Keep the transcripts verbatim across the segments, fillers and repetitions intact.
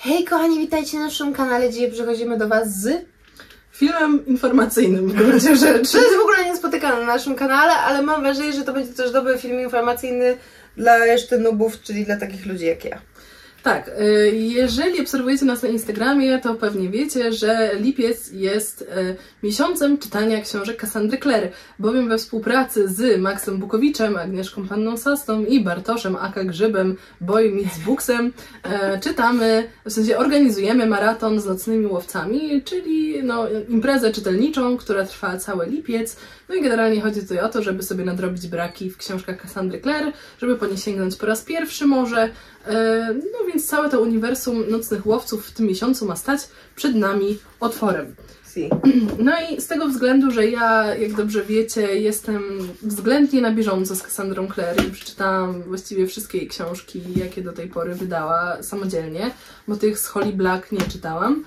Hej kochani, witajcie na naszym kanale. Dzisiaj przechodzimy do Was z filmem informacyjnym w gruncie rzeczy. To jest w ogóle niespotykane na naszym kanale, ale mam wrażenie, że to będzie też dobry film informacyjny dla reszty nubów, czyli dla takich ludzi jak ja. Tak, jeżeli obserwujecie nas na Instagramie, to pewnie wiecie, że lipiec jest miesiącem czytania książek Cassandry Clare, bowiem we współpracy z Maxem Bukowiczem, Agnieszką Panną Sastą i Bartoszem aka Grzybem, Boy Meets Booksem czytamy, w sensie organizujemy maraton z nocnymi łowcami, czyli no, imprezę czytelniczą, która trwa cały lipiec. No i generalnie chodzi tutaj o to, żeby sobie nadrobić braki w książkach Cassandry Clare, żeby po nie sięgnąć po raz pierwszy może. No więc całe to uniwersum Nocnych Łowców w tym miesiącu ma stać przed nami otworem. Si. No i z tego względu, że ja, jak dobrze wiecie, jestem względnie na bieżąco z Cassandrą Clare i przeczytałam właściwie wszystkie jej książki, jakie do tej pory wydała samodzielnie, bo tych z Holly Black nie czytałam.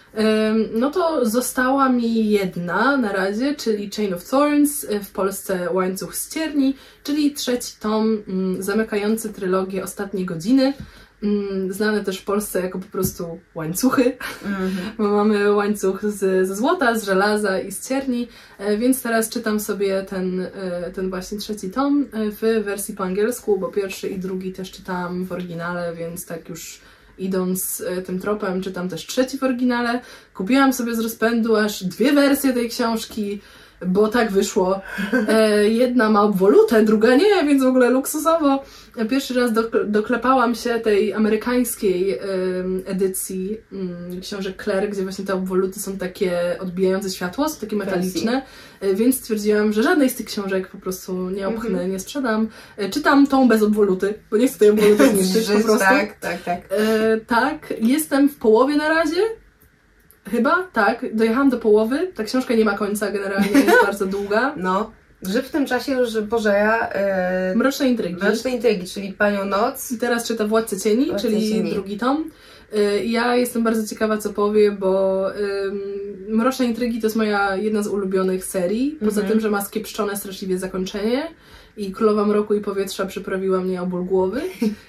No to została mi jedna na razie, czyli Chain of Thorns, w Polsce Łańcuch z Cierni, czyli trzeci tom zamykający trylogię Ostatnie Godziny, znane też w Polsce jako po prostu łańcuchy, mm-hmm. bo mamy łańcuch z, ze złota, z żelaza i z cierni, więc teraz czytam sobie ten, ten właśnie trzeci tom w wersji po angielsku, bo pierwszy i drugi też czytałam w oryginale, więc tak już idąc tym tropem, czytam też trzeci w oryginale. Kupiłam sobie z rozpędu aż dwie wersje tej książki, bo tak wyszło. E, jedna ma obwolutę, druga nie, więc w ogóle luksusowo. Pierwszy raz doklepałam się tej amerykańskiej e, edycji m, książek Clare, gdzie właśnie te obwoluty są takie odbijające światło, są takie metaliczne, e, więc stwierdziłam, że żadnej z tych książek po prostu nie opchnę, mm-hmm. nie sprzedam. E, czytam tą bez obwoluty, bo nie chcę tej obwoluty zniszczyć po prostu. Tak, tak, tak. E, tak, jestem w połowie na razie. Chyba, tak. Dojechałam do połowy. Ta książka nie ma końca, generalnie jest bardzo długa. No. Grzyb w tym czasie już pożera e... Mroczne Intrygi. Mroczne Intrygi, czyli Panią Noc. I teraz czyta Władcę Cieni, Władcę czyli Cieni. drugi tom. E, ja jestem bardzo ciekawa, co powie, bo e, Mroczne Intrygi to jest moja jedna z ulubionych serii. Poza mm-hmm. tym, że ma skiepszczone straszliwie zakończenie i Królowa Mroku i Powietrza przyprawiła mnie o ból głowy,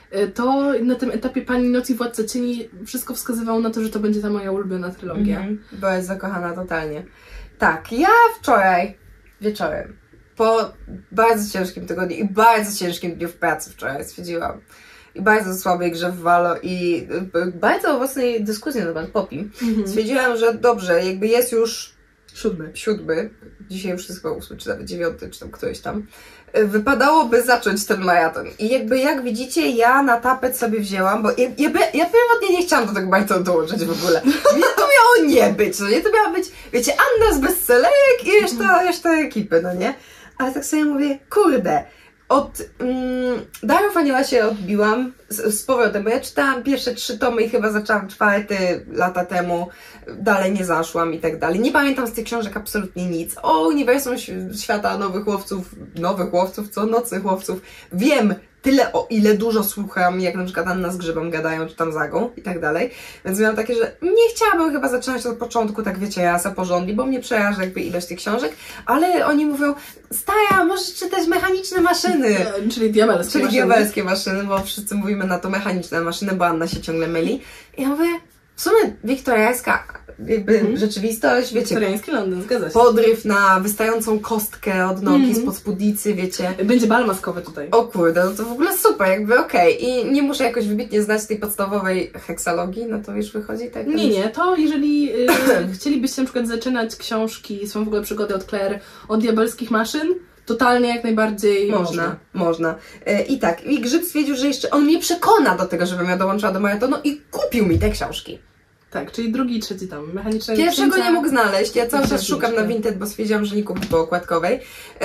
to na tym etapie Pani Noc i Władca Cieni wszystko wskazywało na to, że to będzie ta moja ulubiona trylogia. Mm-hmm. Była jest zakochana totalnie. Tak, ja wczoraj wieczorem, po bardzo ciężkim tygodniu i bardzo ciężkim dniu w pracy wczoraj stwierdziłam, i bardzo słabej grze w Valo i bardzo owocnej dyskusji na temat Popim, mm-hmm. stwierdziłam, że dobrze, jakby jest już siódmy, siódmy, dzisiaj już jest chyba ósmy, czy nawet dziewiąty, czy tam któryś tam, wypadałoby zacząć ten maraton. I jakby jak widzicie, ja na tapet sobie wzięłam, bo ja, ja, ja pierwotnie nie chciałam do tego maratonu dołączyć w ogóle. Mnie to miało nie być, no nie? To miała być, wiecie, Anna z bestsellerek i reszta, reszta ekipy, no nie? Ale tak sobie mówię, kurde, od mm, Darów Anioła się odbiłam z, z powrotem, bo ja czytałam pierwsze trzy tomy i chyba zaczęłam czwarty lata temu, dalej nie zaszłam i tak dalej. Nie pamiętam z tych książek absolutnie nic. O uniwersum świata Nowych Łowców, Nowych Łowców, co? Nocnych Łowców. Wiem tyle, o ile dużo słucham, jak na przykład Anna z Grzybem gadają, czy tam Zagą i tak dalej. Więc miałam takie, że nie chciałabym chyba zaczynać od początku, tak wiecie, jasa porządnie, bo mnie przeraża jakby ilość tych książek, ale oni mówią, stara, możesz czytać mechaniczne maszyny. Czyli diabelskie Czyli maszyny. diabelskie maszyny, bo wszyscy mówimy na to mechaniczne maszyny, bo Anna się ciągle myli. I ja mówię, w sumie wiktoriańska jakby mm. rzeczywistość, wiecie, wiktoriański Londyn, zgadza się. Podryw na wystającą kostkę od nogi, mm. spod spódnicy, wiecie. Będzie bal maskowy tutaj. O kurde, no to w ogóle super, jakby okej. Okay. I nie muszę jakoś wybitnie znać tej podstawowej heksalogii, no to już wychodzi tak? Nie, nie, to jeżeli yy, chcielibyście na przykład zaczynać książki, są w ogóle przygody od Clare, od diabelskich maszyn, totalnie jak najbardziej można. Można. można. Yy, I tak, i Grzyb stwierdził, że jeszcze on mnie przekona do tego, żebym ja dołączyła do maratonu i kupił mi te książki. Tak, czyli drugi i trzeci tom. Mechaniczna Pierwszego księcia... nie mógł znaleźć, ja cały czas szukam na Vinted, bo stwierdziłam, że nie kupię po okładkowej.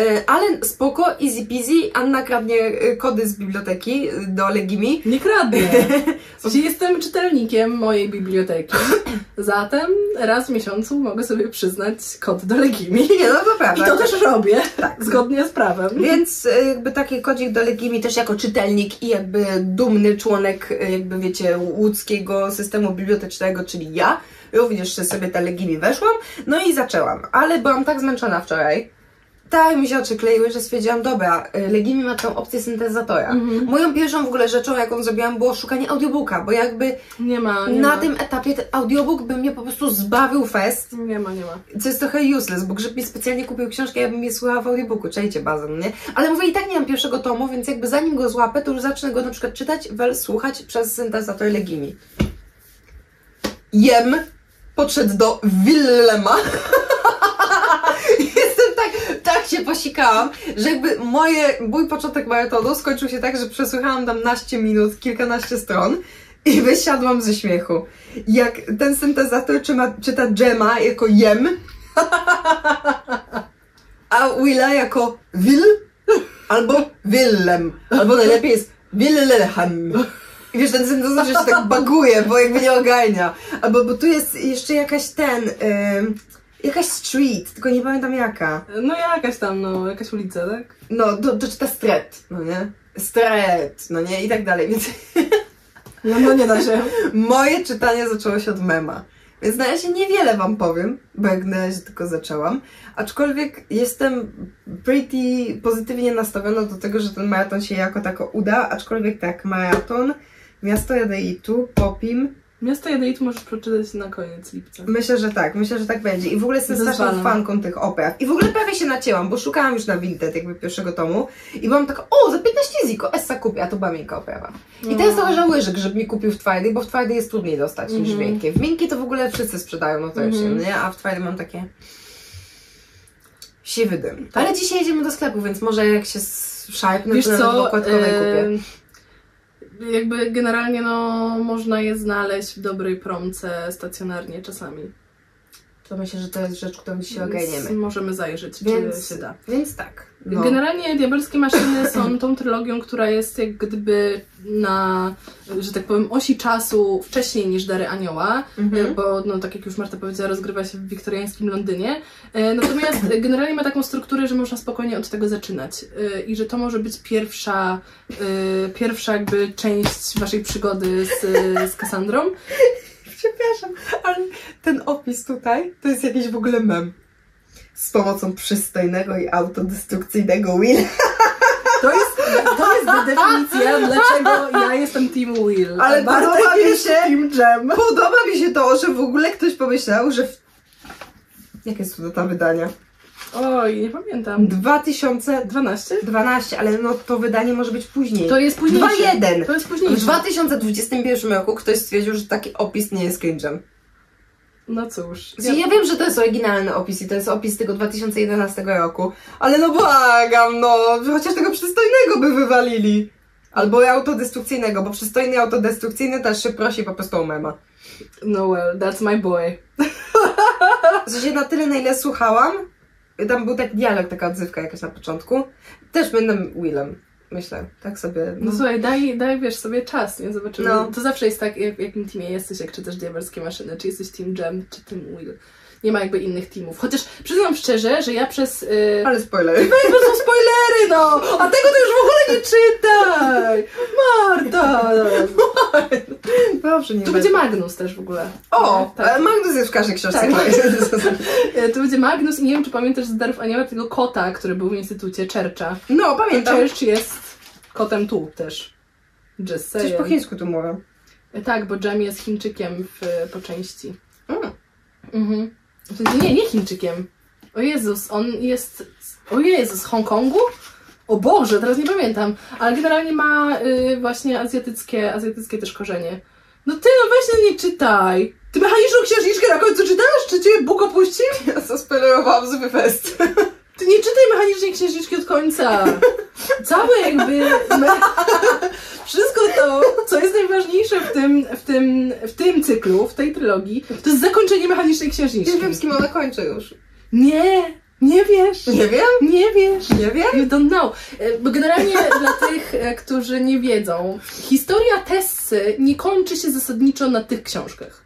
Ale spoko, easy peasy, Anna kradnie kody z biblioteki do Legimi. Nie kradnie! W sensie jestem czytelnikiem mojej biblioteki, zatem raz w miesiącu mogę sobie przyznać kod do Legimi. Nie, no to prawda. I to też robię, tak, zgodnie z prawem. Więc jakby taki kodzik do Legimi też jako czytelnik i jakby dumny członek, jakby wiecie, łódzkiego systemu bibliotecznego, czyli ja, również sobie te Legimi weszłam, no i zaczęłam, ale byłam tak zmęczona wczoraj, tak mi się oczy kleiły, że stwierdziłam, dobra, Legimi ma tą opcję syntezatora. Mhm. Moją pierwszą w ogóle rzeczą, jaką zrobiłam, było szukanie audiobooka, bo jakby nie ma, nie na ma. tym etapie ten audiobook by mnie po prostu zbawił fest. Nie ma, nie ma. Co jest trochę useless, bo Grzyb mi specjalnie kupił książkę, ja bym je słuchała w audiobooku, czajcie bazę, nie? Ale mówię, i tak nie mam pierwszego tomu, więc jakby zanim go złapę, to już zacznę go na przykład czytać, wel słuchać przez syntezator Legimi. Jem podszedł do Willema. Jestem tak, tak się posikałam, że jakby moje, mój początek maratonu skończył się tak, że przesłuchałam tam naście minut, kilkanaście stron i wysiadłam ze śmiechu. Jak ten syntezator czyma, czyta Dżema jako jem, a Willa jako Will albo Willem, albo najlepiej jest Willem. I wiesz, ten syntezator się tak baguje, bo jakby nie ogarnia. Albo bo tu jest jeszcze jakaś ten, yy, jakaś street, tylko nie pamiętam jaka. No jakaś tam, no, jakaś ulica, tak? No, to, to czyta stret, no nie? Stret, no nie? I tak dalej, więc... No, no nie da się. Moje czytanie zaczęło się od mema. Więc na razie niewiele wam powiem, bo jak na razie tylko zaczęłam. Aczkolwiek jestem pretty pozytywnie nastawiona do tego, że ten maraton się jako tako uda. Aczkolwiek tak, maraton, Miasto Jadeitu, Popim. Miasto Jadeitu możesz przeczytać na koniec lipca. Myślę, że tak, myślę, że tak będzie. I w ogóle jestem straszną fanką tych opraw. I w ogóle prawie się nacięłam, bo szukałam już na Vinted jakby pierwszego tomu. I byłam taka, o, za piętnaście ziko, Essa kupię, a to była miękka oprawa. I teraz trochę żałuję, że Grzyb mi kupił w twardej, bo w twardej jest trudniej dostać mm-hmm. niż w miękkiej. W miękkiej to w ogóle wszyscy sprzedają, no to mm-hmm. już nie? A w twardej mam takie... siwy dym. Tak. Ale dzisiaj jedziemy do sklepu, więc może jak się szarpnę, Wiesz to co, nawet w okładkowej e... kupię. Jakby generalnie no można je znaleźć w dobrej promce stacjonarnie czasami. To myślę, że to jest rzecz, którą dzisiaj ogarniemy. Możemy zajrzeć, więc, czy się da. Więc tak. No. Generalnie Diabelskie Maszyny są tą trylogią, która jest jak gdyby na, że tak powiem, osi czasu wcześniej niż Dary Anioła, mhm. bo no, tak jak już Marta powiedziała, rozgrywa się w wiktoriańskim Londynie. Natomiast generalnie ma taką strukturę, że można spokojnie od tego zaczynać i że to może być pierwsza, pierwsza jakby część waszej przygody z, z Kassandrą. Przepraszam, ale ten opis tutaj to jest jakiś w ogóle mem. Z pomocą przystojnego i autodestrukcyjnego Will. To jest, to jest definicja, dlaczego ja jestem Team Will. Ale podoba mi się, Team Jem. Podoba mi się to, że w ogóle ktoś pomyślał, że... W... Jakie jest to data wydania? Oj, nie pamiętam. dwa tysiące dwanaście? dwanaście, ale no to wydanie może być później. To jest późniejsze. dwa jeden. To jest późniejsze. W dwa tysiące dwudziestym pierwszym roku ktoś stwierdził, że taki opis nie jest cringe'em. No cóż. Ja... ja wiem, że to jest oryginalny opis i to jest opis tego dwa tysiące jedenastego roku, ale no błagam, no, chociaż tego przystojnego by wywalili. Albo autodestrukcyjnego, bo przystojny i autodestrukcyjny też się prosi po prostu o mema. No well, that's my boy. W sensie na tyle, na ile słuchałam, tam był taki dialog, taka odzywka jakaś na początku, też będę Willem. Myślę, tak sobie... No, no słuchaj, daj, daj wiesz sobie czas, nie? Zobaczymy. No. To zawsze jest tak, w jakim teamie jesteś, jak czytasz Diabelskie Maszyny. Czy jesteś Team Jem, czy Team Will. Nie ma jakby innych teamów. Chociaż przyznam szczerze, że ja przez... Yy... Ale spoilery. Weź, bo są spoilery, no! A tego to już w ogóle nie czytaj! Marta! Dobrze, nie Tu będzie Magnus też w ogóle. O! Tak. Magnus jest w każdej książce. Tak. Tu będzie Magnus i nie wiem, czy pamiętasz z Darów Anioła tego kota, który był w instytucie, Churcha. No, pamiętam. Church jest kotem tu też. Just saying. Coś po chińsku tu mówię. Tak, bo Jem jest Chińczykiem w, po części. Mm. Mhm. W sensie nie, nie Chińczykiem. O Jezus, on jest... O Jezus, z Hongkongu? O Boże, teraz nie pamiętam. Ale generalnie ma y, właśnie azjatyckie, azjatyckie też korzenie. No ty, no weź no nie czytaj. Ty mechaniczną księżniczkę na końcu czytasz? Czy cię Bóg opuścił? Ja zaspoilerowałam sobie fest. Ty nie czytaj mechanicznej księżniczki od końca. Całe jakby... Me... Wszystko to, co jest najważniejsze w tym, w, tym, w tym cyklu, w tej trylogii, to jest zakończenie mechanicznej księżniczki. Nie wiem, z kim ona kończy już. Nie, nie wiesz. Nie wiem? Nie wiesz. Nie wiem? You don't know. Bo generalnie dla tych, którzy nie wiedzą, historia Tessy nie kończy się zasadniczo na tych książkach.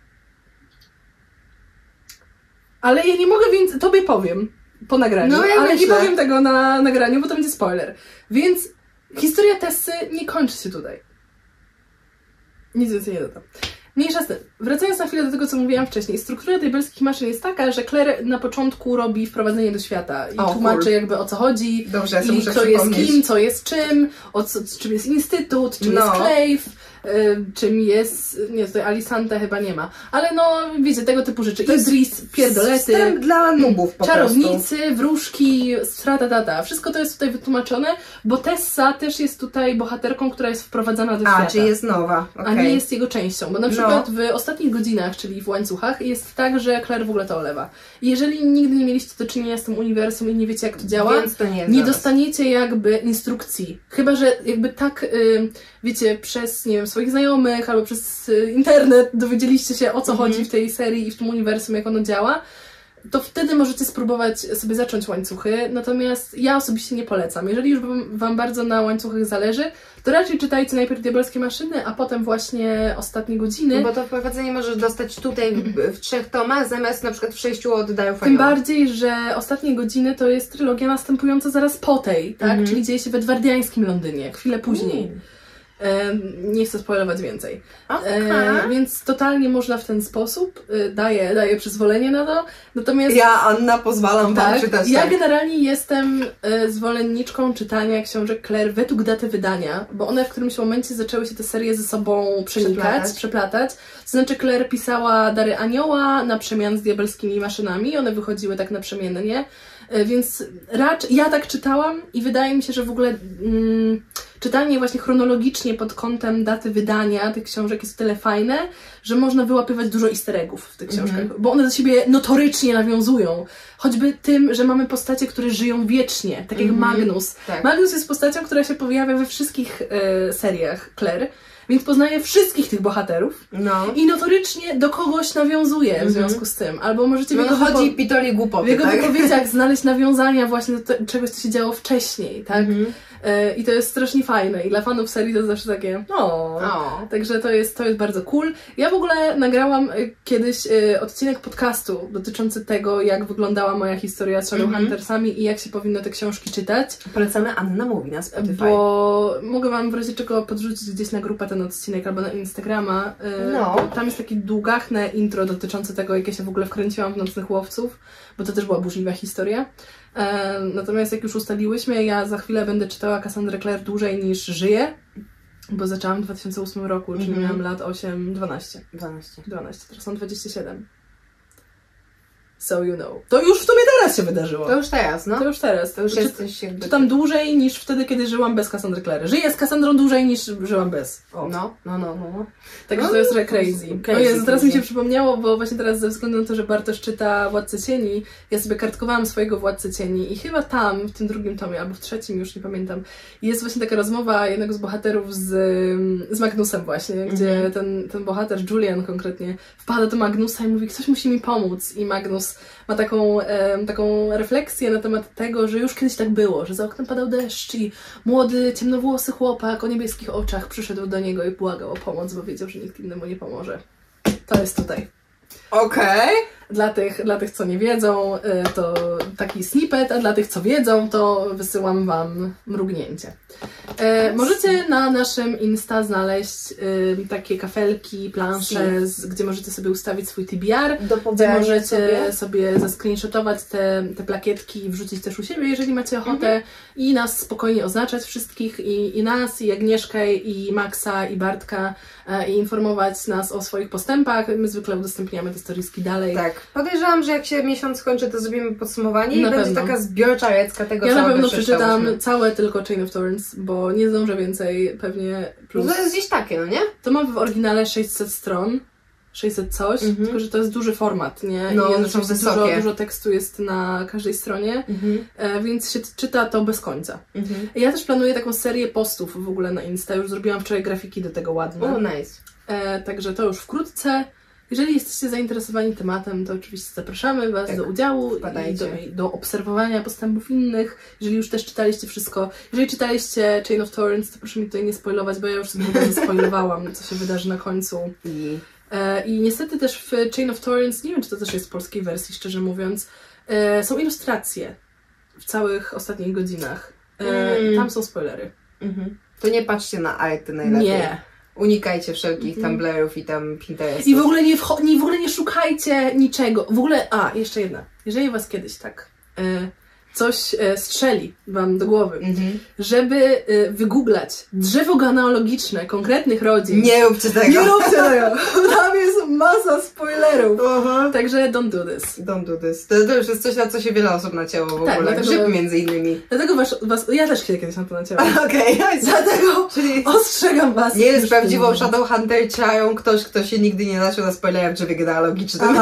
Ale ja nie mogę, więc tobie powiem po nagraniu, no, ja ale myślę. nie powiem tego na nagraniu, bo to będzie spoiler. Więc historia Tessy nie kończy się tutaj. Nic więcej nie dodam. Mniejsza z tym. Wracając na chwilę do tego, co mówiłam wcześniej. Struktura diabelskich maszyn jest taka, że Claire na początku robi wprowadzenie do świata i o, tłumaczy cool. jakby o co chodzi, Dobrze, i kto jest kim, co jest czym, o co, czym jest Instytut, czym no. jest Clave, y, czym jest... Nie, tutaj Alicante chyba nie ma. Ale no, wiecie, tego typu rzeczy. To jest Idris, pierdolety. Wstęp dla nubów po Czarownicy, prostu. wróżki, strata. Wszystko to jest tutaj wytłumaczone, bo Tessa też jest tutaj bohaterką, która jest wprowadzana do A, świata. czy jest nowa. Okay. A nie jest jego częścią, bo na przykład no. w ostatnich godzinach, czyli w łańcuchach, jest tak, że Claire w ogóle to olewa. I jeżeli nigdy nie mieliście do czynienia z tym uniwersum i nie wiecie, jak to działa, Więc to nie, nie dostaniecie jakby instrukcji. Chyba że jakby tak, y, wiecie, przez, nie wiem, swoich znajomych albo przez y, internet dowiedzieliście się, o co mhm. chodzi w tej serii i w tym uniwersum, jak ono działa, to wtedy możecie spróbować sobie zacząć łańcuchy, natomiast ja osobiście nie polecam. Jeżeli już wam, wam bardzo na łańcuchach zależy, to raczej czytajcie najpierw Diabelskie Maszyny, a potem właśnie Ostatnie Godziny. Bo to wprowadzenie możesz dostać tutaj w, w trzech tomach, zamiast na przykład w sześciu od Dają Tym bardziej, że Ostatnie Godziny to jest trylogia następująca zaraz po tej, tak? Mhm. Czyli dzieje się w edwardiańskim Londynie, chwilę później. Mm. E, nie chcę spoilować więcej. Okay. E, więc totalnie można w ten sposób, e, daję, daję przyzwolenie na to. Natomiast ja, Anna, pozwalam tak, wam czytać. Ja tak. generalnie jestem e, zwolenniczką czytania książek Claire według daty wydania, bo one w którymś momencie zaczęły się te serie ze sobą przenikać, przeplatać. przeplatać. To znaczy Claire pisała Dary Anioła na przemian z Diabelskimi Maszynami, one wychodziły tak naprzemiennie. Więc raczej ja tak czytałam i wydaje mi się, że w ogóle mm, czytanie właśnie chronologicznie pod kątem daty wydania tych książek jest tyle fajne, że można wyłapywać dużo easter eggów w tych książkach, mm-hmm. bo one do siebie notorycznie nawiązują. Choćby tym, że mamy postacie, które żyją wiecznie, tak jak mm-hmm. Magnus. Tak. Magnus jest postacią, która się pojawia we wszystkich e, seriach Claire. Więc poznaje wszystkich tych bohaterów no. i notorycznie do kogoś nawiązuje w mm-hmm. związku z tym. Albo możecie no w jego, chodzi wypo- pitoli głupoty, w jego tak? wypowiedziach znaleźć nawiązania właśnie do te- czegoś, co się działo wcześniej, tak? Mm-hmm. E, I to jest strasznie fajne. I dla fanów serii to zawsze takie o. o. Także to jest, to jest bardzo cool. Ja w ogóle nagrałam kiedyś e, odcinek podcastu dotyczący tego, jak wyglądała moja historia z Shadowhuntersami mm-hmm. i jak się powinno te książki czytać. Polecamy Anna Mówi na Spotify. Bo mogę wam w razie czego podrzucić gdzieś na grupę ten odcinek albo na Instagrama. E, no. Tam jest takie długachne intro dotyczące tego, jak ja się w ogóle wkręciłam w Nocnych Łowców, bo to też była burzliwa historia. E, natomiast jak już ustaliłyśmy, ja za chwilę będę czytała Cassandrę Clare dłużej niż żyję, bo zaczęłam w dwa tysiące ósmym roku, czyli mm-hmm. miałam lat osiem, dwanaście. dwanaście. dwanaście, teraz są dwadzieścia siedem. So you know. To już w sumie teraz się wydarzyło. To już teraz, no. To już teraz. To już Czy, jesteś jakby... Czytam dłużej niż wtedy, kiedy żyłam bez Cassandry Clare. Żyję z Cassandrą dłużej niż żyłam bez. O. No, no, no, no. Także no, to jest trochę crazy. crazy. O Jezu, teraz mi się przypomniało, bo właśnie teraz ze względu na to, że Bartosz czyta Władcę Cieni, ja sobie kartkowałam swojego Władcę Cieni i chyba tam, w tym drugim tomie, albo w trzecim, już nie pamiętam, jest właśnie taka rozmowa jednego z bohaterów z, z Magnusem właśnie, mm-hmm. gdzie ten, ten bohater, Julian konkretnie, wpada do Magnusa i mówi, ktoś musi mi pomóc. I Magnus ma taką, e, taką refleksję na temat tego, że już kiedyś tak było, że za oknem padał deszcz i młody, ciemnowłosy chłopak o niebieskich oczach przyszedł do niego i błagał o pomoc, bo wiedział, że nikt innemu nie pomoże. To jest tutaj. Okej. Okay. Dla tych, dla tych, co nie wiedzą, to taki snippet, a dla tych, co wiedzą, to wysyłam wam mrugnięcie. E, możecie na naszym Insta znaleźć y, takie kafelki, plansze, z, gdzie możecie sobie ustawić swój T B R, gdzie możecie sobie, sobie zescreenshotować te, te plakietki i wrzucić też u siebie, jeżeli macie ochotę mhm. i nas spokojnie oznaczać wszystkich, i, i nas, i Agnieszkę, i Maxa, i Bartka, e, i informować nas o swoich postępach. My zwykle udostępniamy te storieski dalej. Tak. Podejrzewam, że jak się miesiąc skończy, to zrobimy podsumowanie na i pewno. będzie taka zbiorcza recka tego, ja co na pewno przeczytam całe tylko Chain of Thorns, bo nie zdążę więcej, pewnie plus. No to jest gdzieś takie, no nie? To ma w oryginale sześćset stron, sześćset coś, mm-hmm. tylko że to jest duży format, nie? No, I one są wysokie. Dużo, dużo tekstu jest na każdej stronie, mm-hmm. e, więc się czyta to bez końca. Mm-hmm. Ja też planuję taką serię postów w ogóle na Insta, już zrobiłam wczoraj grafiki do tego ładne. O, nice. E, także to już wkrótce. Jeżeli jesteście zainteresowani tematem, to oczywiście zapraszamy Was tak, do udziału i do, i do obserwowania postępów innych. Jeżeli już też czytaliście wszystko, jeżeli czytaliście Chain of Thorns, to proszę mi tutaj nie spoilować, bo ja już sobie zaspoilowałam, co się wydarzy na końcu. I, e, I niestety też w Chain of Thorns, nie wiem, czy to też jest w polskiej wersji, szczerze mówiąc, e, są ilustracje w całych ostatnich godzinach. E, mm. Tam są spoilery. Mm-hmm. To nie patrzcie na arty najlepiej. Nie. Unikajcie wszelkich mm. Tumblrów i tam Pinterestów. I w ogóle nie, wcho- nie, w ogóle nie szukajcie niczego. W ogóle, a, jeszcze jedna. Jeżeli was kiedyś tak y, coś y, strzeli wam do głowy, mm-hmm. żeby y, wygooglać drzewo genealogiczne konkretnych rodzin. Nie róbcie tego. Nie róbcie tego. Tam jest masa spoilerów. Uh-huh. Także don't do this. Don't do this. To, to już jest coś, na co się wiele osób nacięło w tak, ogóle. Dlatego, Grzyb między innymi. Dlatego was, was, ja też się kiedyś na to nacięłam. Okej. Okay. Dlatego Czyli ostrzegam was. Nie jest prawdziwą Shadowhunterciają ktoś, kto się nigdy nie naciął na spoilerach w drzewie genealogicznym.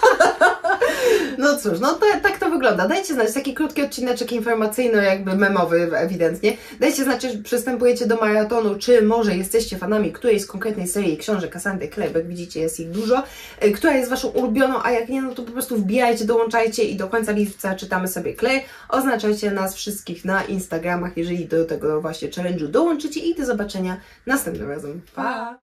No cóż, no to, tak to wygląda. Dajcie znać, taki krótki odcineczek informacyjny, jakby memowy ewidentnie. Dajcie znać, czy przystępujecie do maratonu, czy może jesteście fanami którejś z konkretnej serii książek Cassandry Clare, bo jak widzicie jest ich dużo, która jest waszą ulubioną, a jak nie, no to po prostu wbijajcie, dołączajcie i do końca lipca czytamy sobie Clare. Oznaczajcie nas wszystkich na Instagramach, jeżeli do tego właśnie challenge'u dołączycie i do zobaczenia następnym razem. Pa!